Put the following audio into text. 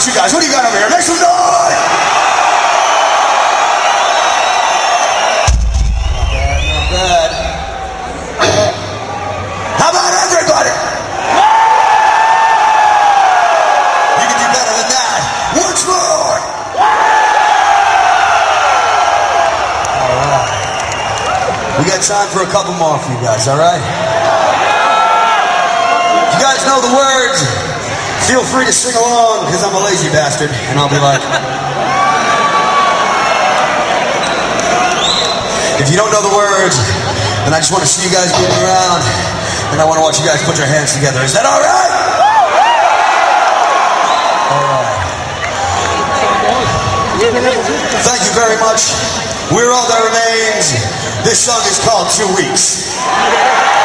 about you guys? What do you got over here? Make some noise! Not bad. How about everybody? You can do better than that. Once more! Alright. We got time for a couple more for you guys, alright? You guys know the words. Feel free to sing along, because I'm a lazy bastard, and I'll be like... If you don't know the words, then I just want to see you guys moving around, and I want to watch you guys put your hands together. Is that alright? Alright. Thank you very much. We're All That Remains. This song is called 2 Weeks.